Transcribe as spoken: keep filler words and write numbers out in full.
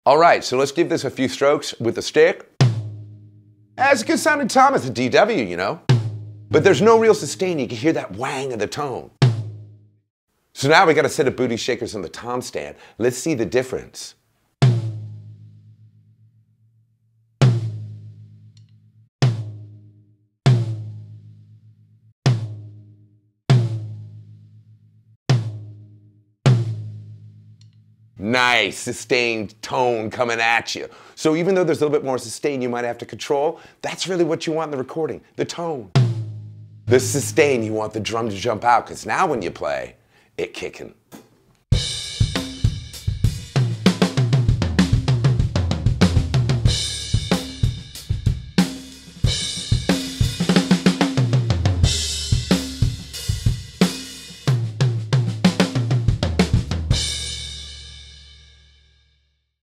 All right, so let's give this a few strokes with the stick. That's a good sounding tom as a D W, you know? But there's no real sustain. You can hear that wang of the tone. So now we got a set of booty shakers on the tom stand. Let's see the difference. Nice sustained tone coming at you. So even though there's a little bit more sustain you might have to control, that's really what you want in the recording, the tone. The sustain, you want the drum to jump out, because now when you play, it kicking.